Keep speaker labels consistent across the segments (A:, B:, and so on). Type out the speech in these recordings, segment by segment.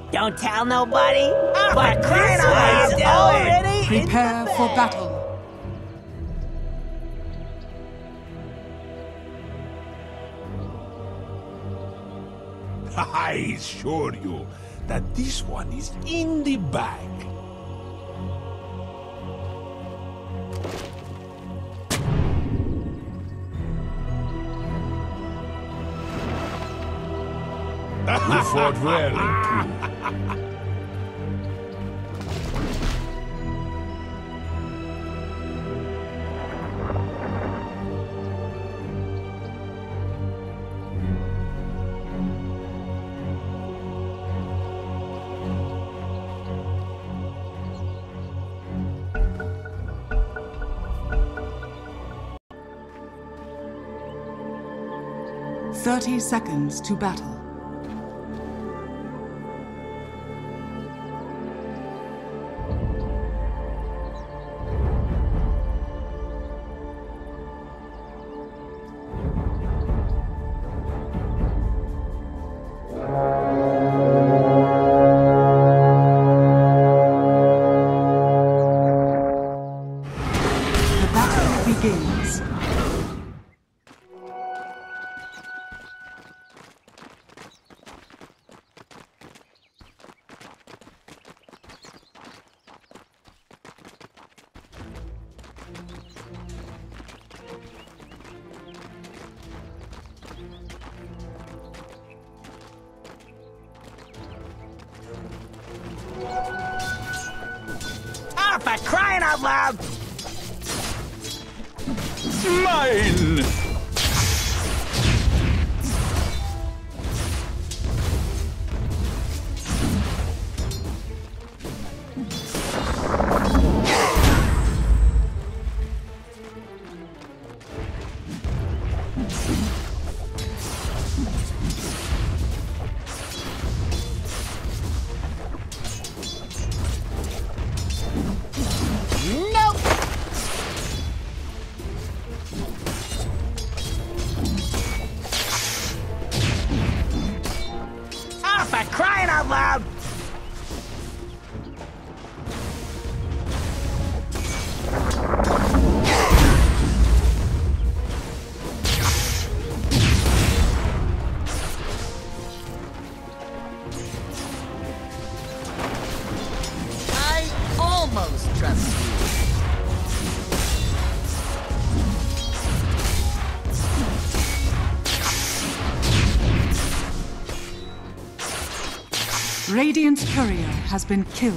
A: Don't tell nobody. But crying out loud, already.
B: Prepare for battle.
C: I assure you that this one is in the bag. You fought well, too.
B: 30 seconds to battle. The battle begins.
A: Oh, for crying out loud!
C: Mine!
A: Nope! Oh, for crying out loud! I almost trust you.
B: Radiant's courier has been killed.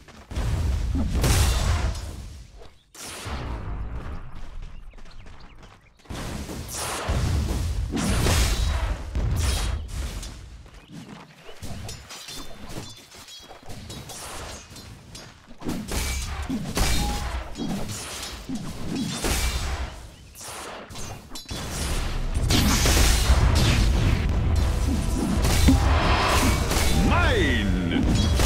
C: Mine!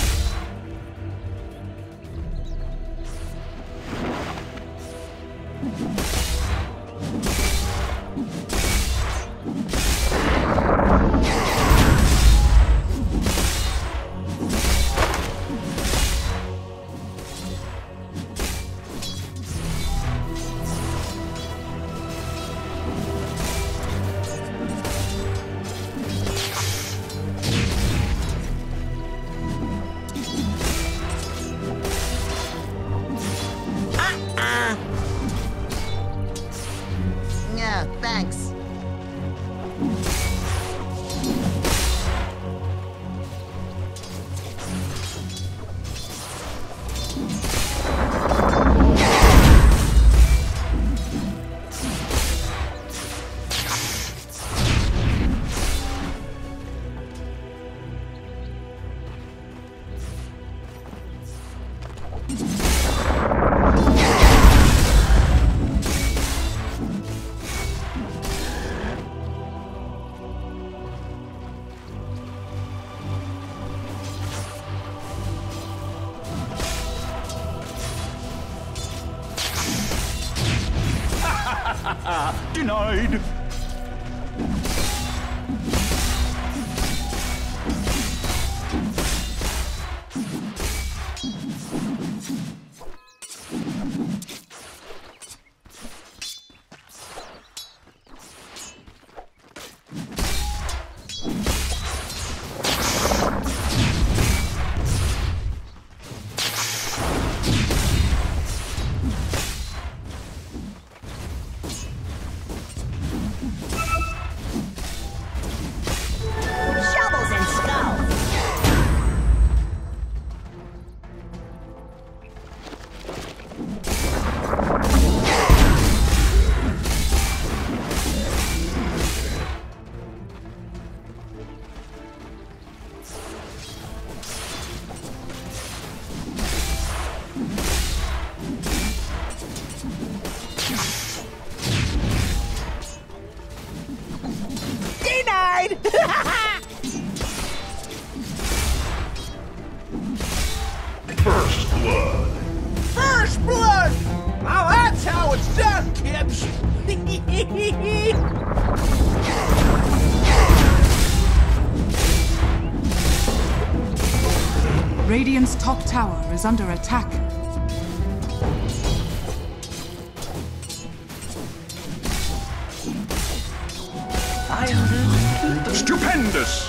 A: Yeah, thanks.
C: Denied! First blood.
A: First blood! Oh, that's how it's done, kids!
B: Radiant's top tower is under attack.
C: Stupendous!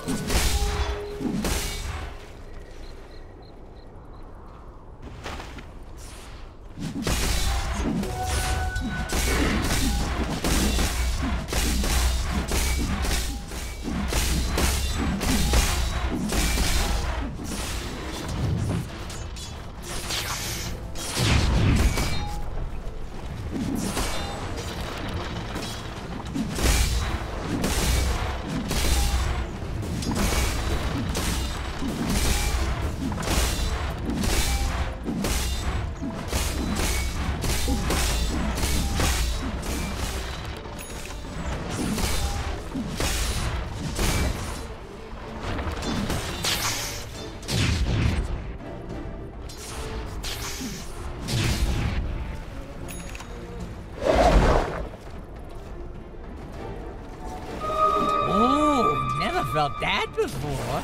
A: Felt that before.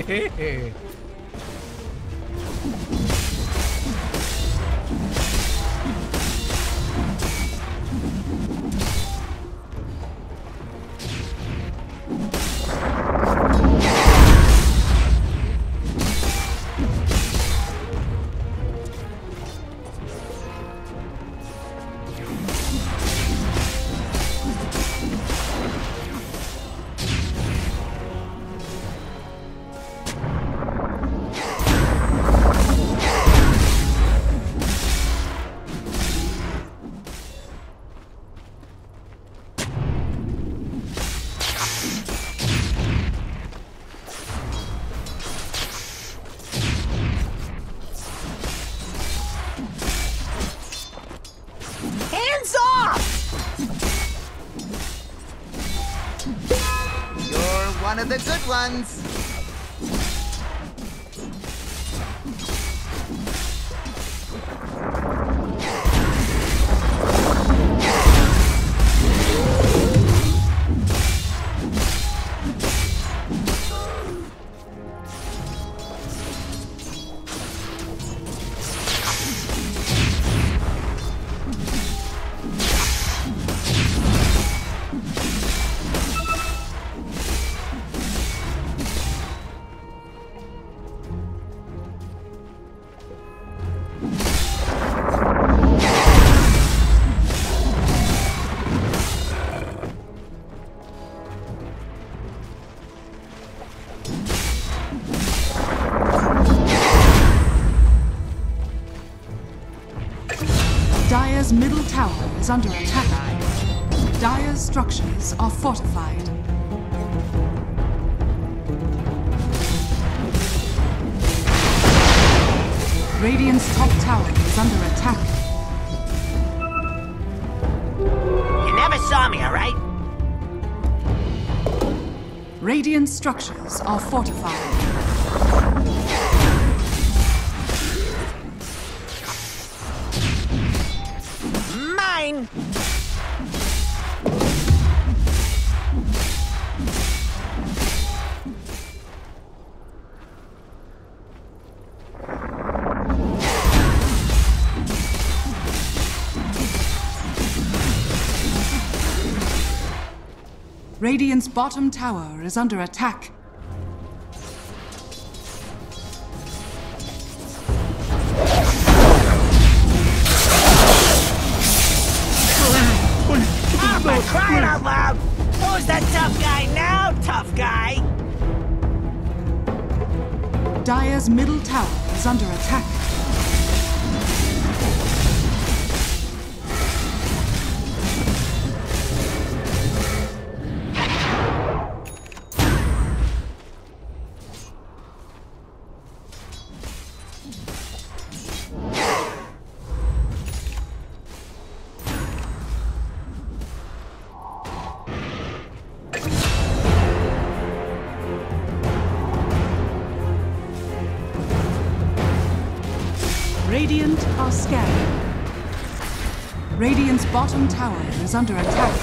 A: Hands off!
D: You're one of the good ones.
B: Dire's middle tower is under attack. Dire's structures are fortified. Radiant's top tower is under attack.
A: You never saw me, alright?
B: Radiant structures are fortified.
A: Mine!
B: Radiant's bottom tower is under attack.
A: Ah, for crying out loud! Who's the tough guy now, tough guy?
B: Dire's middle tower is under attack. Radiant are scanning. Radiant's bottom tower is under attack.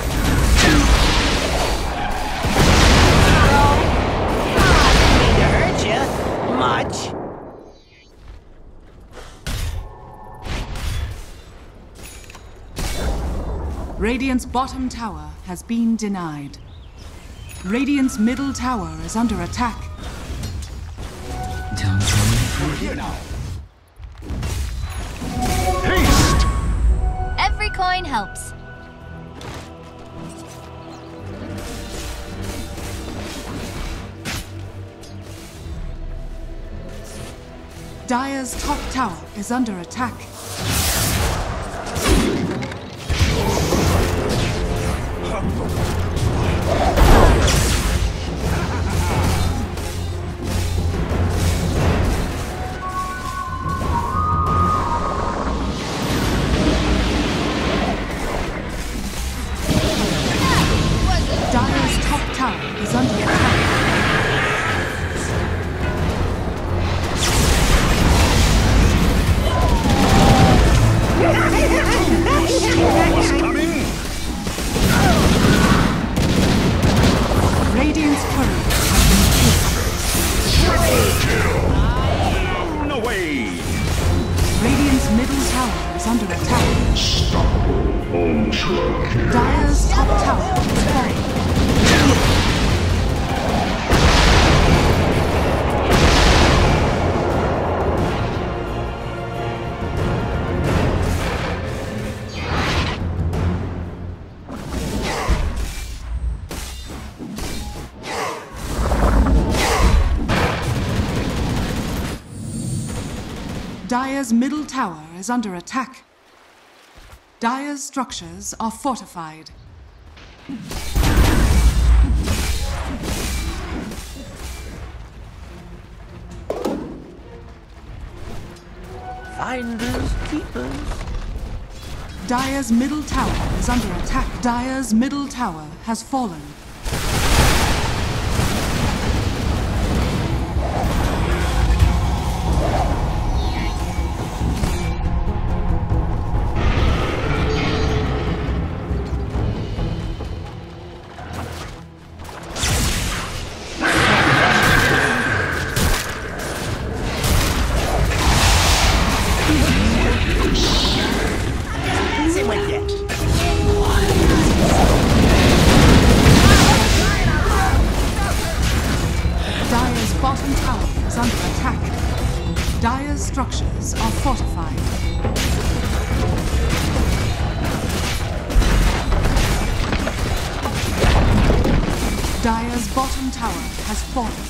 A: To hurt you much.
B: Radiant's bottom tower has been denied. Radiant's middle tower is under attack.
C: We're here now.
E: Haste!
F: Every coin helps.
B: Dire's top tower is under attack. Dire's top tower is under attack.
E: What's coming?
B: Radiant's turret has
E: Blown away!
B: been killed. Radiant's middle tower is under attack. Dire's top tower is falling. Dire's middle tower is under attack. Dire's structures are fortified.
A: Finders, keepers.
B: Dire's middle tower is under attack. Dire's middle tower has fallen.
A: Sit with you.
B: Dire's bottom tower is under attack. Dire's structures are fortified. Dire's bottom tower has fallen.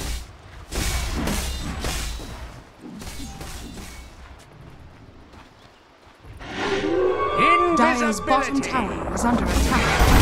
B: Dire's bottom tower is under attack.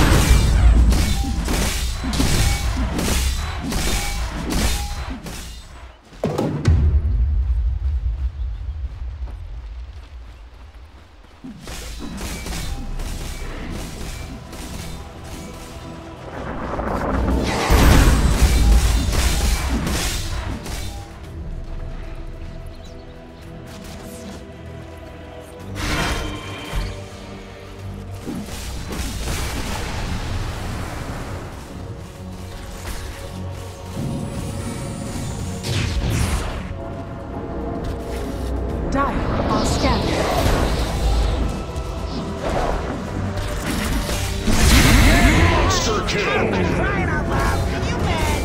B: Dire are scanning.
E: Monster kill!
A: Crying out loud. Can you man?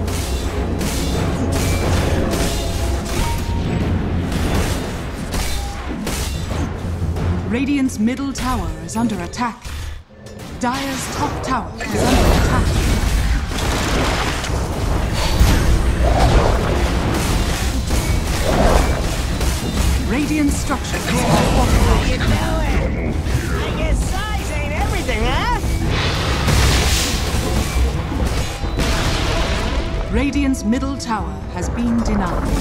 B: Radiant's middle tower is under attack. Dire's top tower is under attack. Radiant structures are fortified.
A: You doing? I guess size ain't everything, huh?
B: Radiant's middle tower has been denied.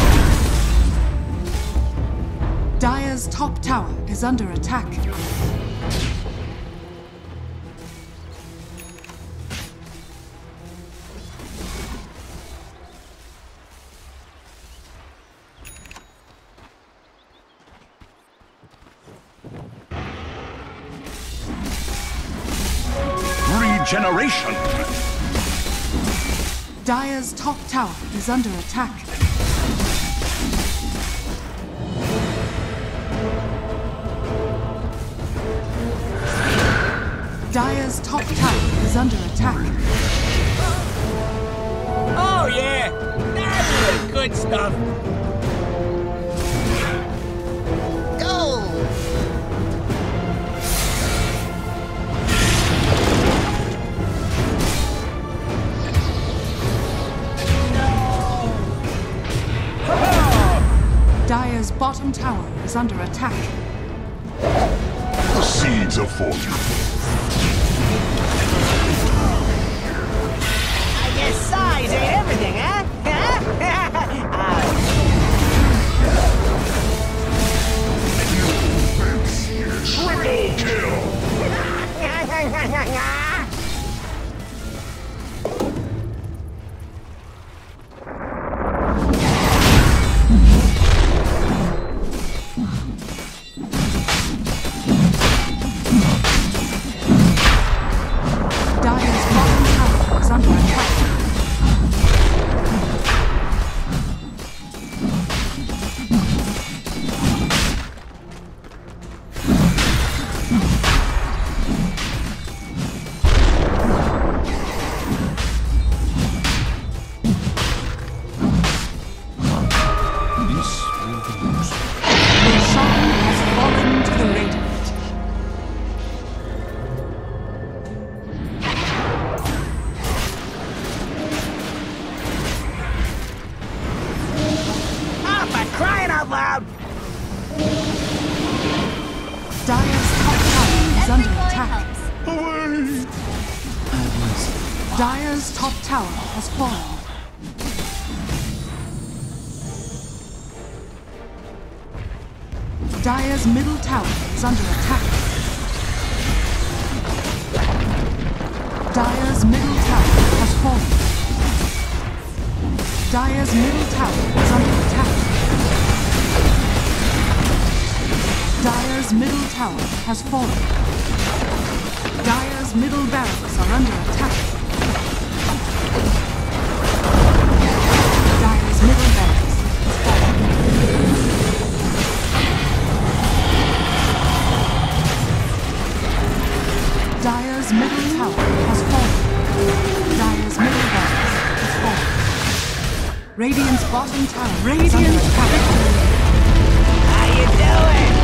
B: Dire's top tower is under attack.
E: generation.
B: Dire's top tower is under attack. Dire's top tower is under attack.
A: Oh yeah, that's the good stuff.
D: Go!
B: Dire's bottom tower is under attack.
E: The seeds of fortune.
A: I guess size ain't everything, huh?
E: Triple kill.
B: Dire's bottom tower is under attack. Roshan has fallen to the Radiant.
A: Oh, for crying out loud!
B: Dire's top tower is
F: Every
B: under
F: coin
B: attack.
F: helps.
B: Dire's top tower has fallen. Dire's middle tower is under attack. Dire's middle tower has fallen. Dire's middle tower is under attack. Dire's middle tower has fallen. Dire's middle barracks are under attack. Dire's middle barracks has fallen. Dire's middle tower has fallen. Dire's middle barracks has fallen. Radiant's bottom tower. Radiant victory.
A: How you doing?